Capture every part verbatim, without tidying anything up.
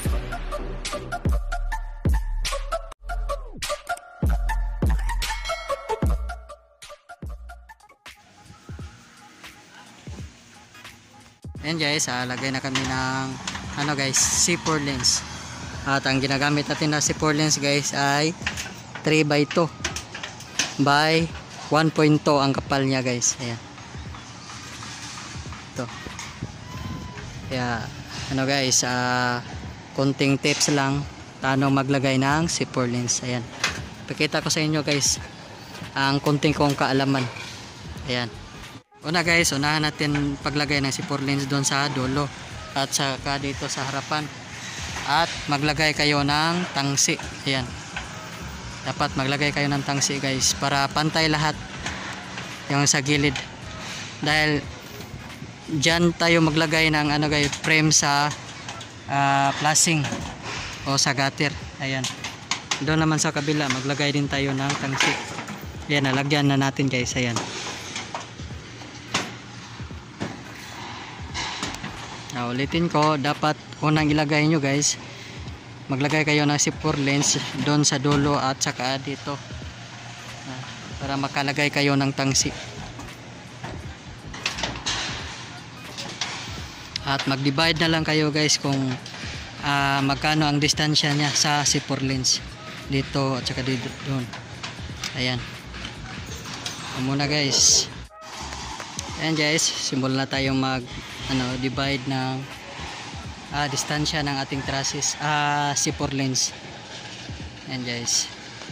Ayan guys, ah, lagay na kami ng ano guys, C four lens. At ang ginagamit natin na C four lens guys ay three by two by one point two ang kapal niya guys. Ayan. Ito. Kaya ano guys, ah, konting tips lang paano maglagay ng C four lens. Ayan. Pakita ko sa inyo guys ang konting kong kaalaman. Ayan. Una guys, unahan natin paglagay ng C four lens doon sa dulo at saka dito sa harapan. At maglagay kayo ng tangsi. Ayan. Dapat maglagay kayo ng tangsi guys para pantay lahat yung sa gilid. Dahil dyan tayo maglagay ng ano guys, frame sa uh, flashing o sa gutter. Ayan. Doon naman sa kabila maglagay din tayo ng tangsi. Ayan, nalagyan na natin guys. Ayan. Now, ulitin ko, dapat unang ilagay nyo guys, maglagay kayo ng C four lens doon sa dulo at saka dito para makalagay kayo ng tangsi. At mag-divide na lang kayo guys kung uh, magkano ang distansya niya sa C four lens dito at saka dito doon. Ayan. Muna guys. Ayan guys, simulan na tayong mag ano, divide ng ah, distansya ng ating trusses, ah, C four lens. Ayan guys.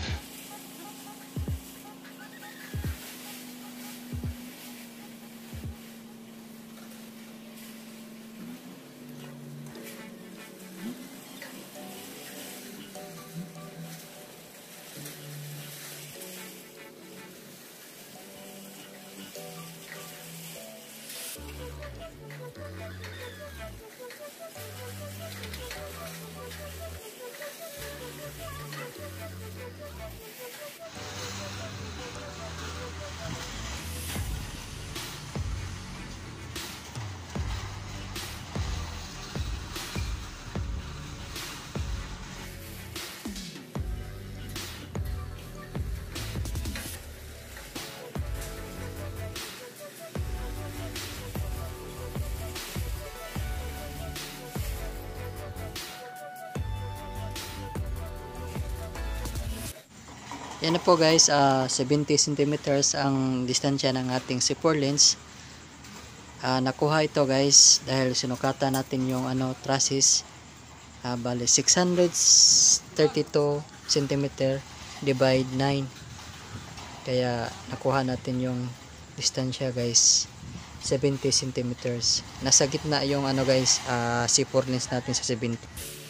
Yan na po guys, uh, seventy centimeters ang distansya ng ating C four lens. Uh, nakuha ito guys dahil sinukatan natin yung ano trusses. Uh, bali six hundred thirty-two centimeter divide nine. Kaya nakuha natin yung distansya guys, seventy centimeters. Nasa gitna yung ano guys, uh, C four lens natin sa seventy.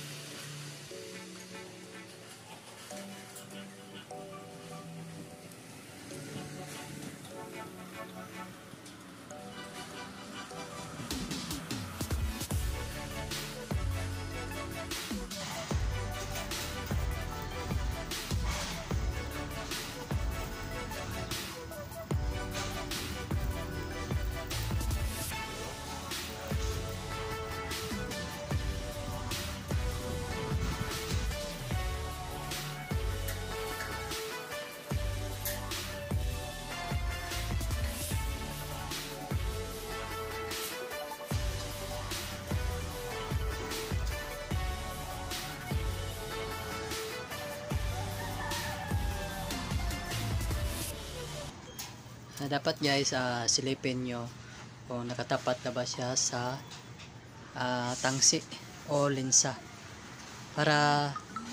Na dapat guys, uh, silipin nyo kung nakatapat na ba siya sa uh, tangsi o lensa para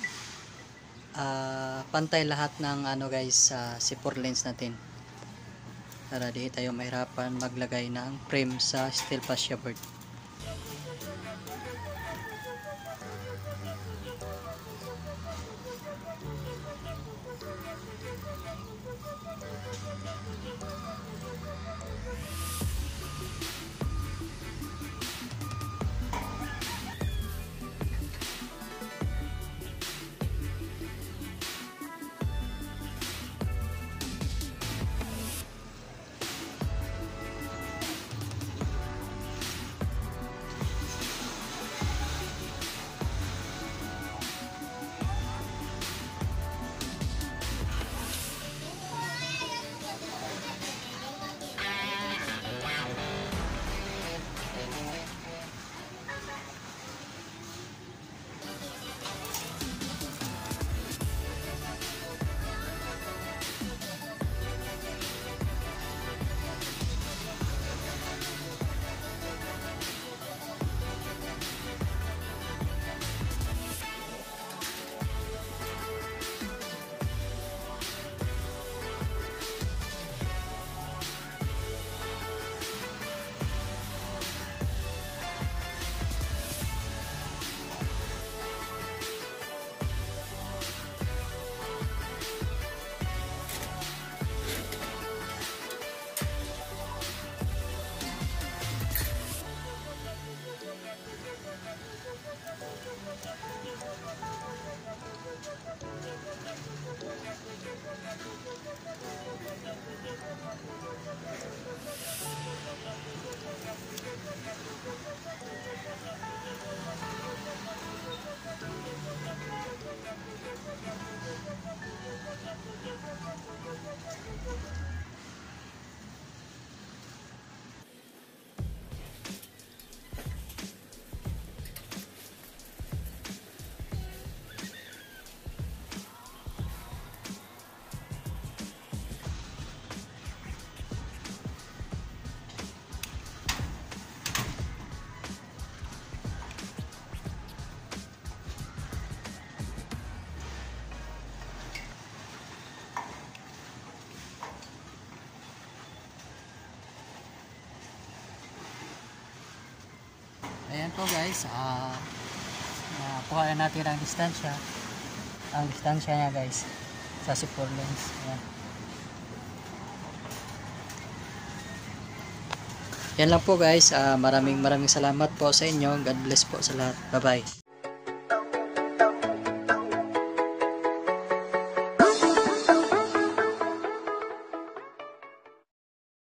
uh, pantay lahat ng ano guys sa uh, C four lens natin, para di tayo mahirapan maglagay ng frame sa steel fascia board. Ayan po guys, ah uh, kuha natin ang distansya. Ang distansya niya guys sa zipper lens. Ayan. Yan lang po guys. Uh, maraming maraming salamat po sa inyo. God bless po sa lahat. Bye bye.